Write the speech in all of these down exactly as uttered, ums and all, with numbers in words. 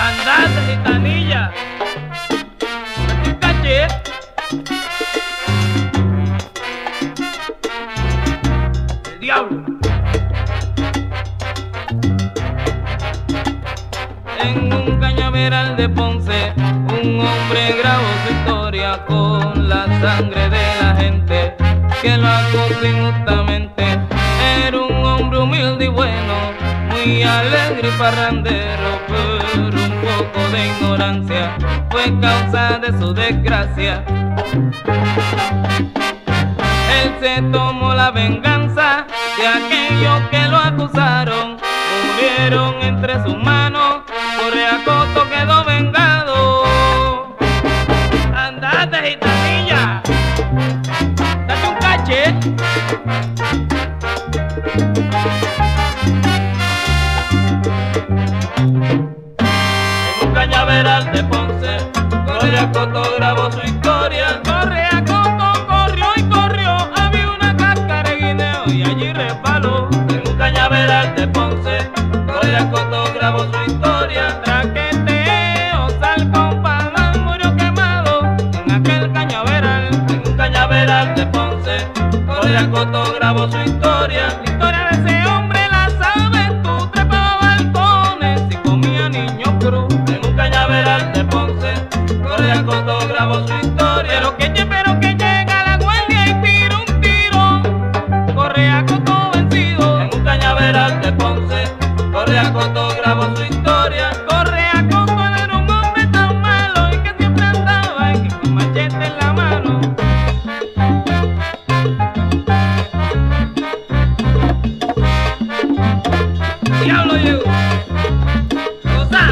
Andate, gitanilla. Un caché. El diablo. En un cañaveral de Ponce, un hombre grabó su historia con la sangre de la gente que lo acusó injustamente. Era un hombre humilde y bueno, muy alegre y parrandero, pero un poco de ignorancia fue causa de su desgracia. Él se tomó la venganza de aquellos que lo acusaron, murieron entre sus manos. Correacoto quedó vengado. Andate, gitanilla, date un caché. En un cañaveral de Ponce, Correacoto grabó su historia. Correacoto corrió y corrió, había una cáscara de guineo y allí resbaló. En un cañaveral de Ponce, Correacoto grabó su historia. Traqueteo, Salcón Padán murió quemado en aquel cañaveral. En un cañaveral de Ponce, Correacoto grabó su historia. La historia de ese hombre la sabes tú, trepaba balcones y comía niños cruz. En un cañaveral de Ponce, Correacoto grabó su historia. Pero que, pero que llega la guardia y tira un tiro, Correacoto vencido. En un cañaveral de Ponce, Correacoto grabó su historia. Correacoto era un hombre tan malo y que siempre andaba y que con machete en la mano. Diablo llegó. Cosa.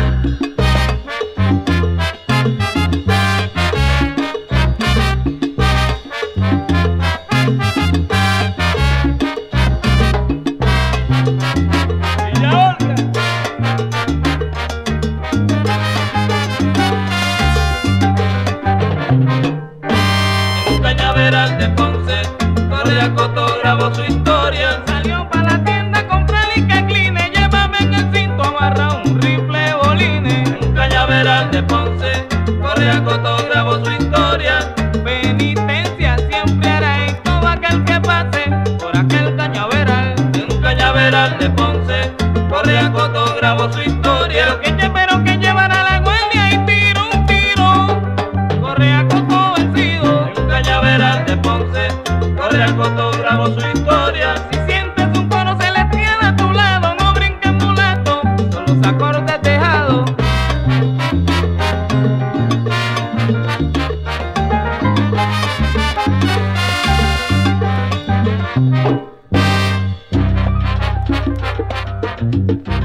De Ponce, Correacoto grabó su historia. Salió pa' la tienda a comprar licacline, llévame en el cinto amarrado un rifle bolines. En un cañaveral de Ponce, Correacoto grabó su historia. Penitencia siempre hará en todo aquel que pase por aquel cañaveral. En un cañaveral de Ponce, Correacoto grabó su historia. Pero que, pero que llevará la guardia y tiro un tiro, Correacoto vencido. En un cañaveral de Ponce, Correacoto grabó su historia. Si sientes un coro celestial a tu lado, no brinques mulato, son los acordes tejados. Thank you.